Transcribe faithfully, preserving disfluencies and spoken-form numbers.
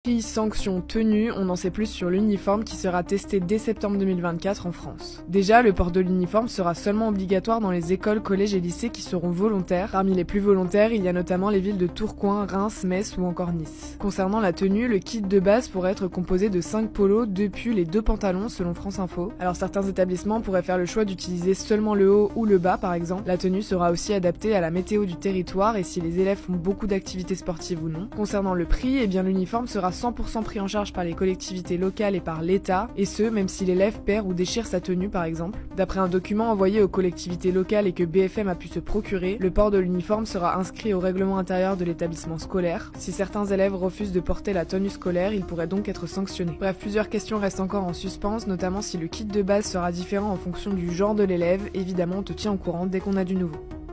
Prix, sanctions, tenues, on en sait plus sur l'uniforme qui sera testé dès septembre deux mille vingt-quatre en France. Déjà, le port de l'uniforme sera seulement obligatoire dans les écoles, collèges et lycées qui seront volontaires. Parmi les plus volontaires, il y a notamment les villes de Tourcoing, Reims, Metz ou encore Nice. Concernant la tenue, le kit de base pourrait être composé de cinq polos, deux pulls et deux pantalons selon France Info. Alors certains établissements pourraient faire le choix d'utiliser seulement le haut ou le bas par exemple. La tenue sera aussi adaptée à la météo du territoire et si les élèves font beaucoup d'activités sportives ou non. Concernant le prix, eh bien l'uniforme sera cent pour cent pris en charge par les collectivités locales et par l'État, et ce, même si l'élève perd ou déchire sa tenue par exemple. D'après un document envoyé aux collectivités locales et que B F M a pu se procurer, le port de l'uniforme sera inscrit au règlement intérieur de l'établissement scolaire. Si certains élèves refusent de porter la tenue scolaire, ils pourraient donc être sanctionnés. Bref, plusieurs questions restent encore en suspens, notamment si le kit de base sera différent en fonction du genre de l'élève. Évidemment, on te tient au courant dès qu'on a du nouveau.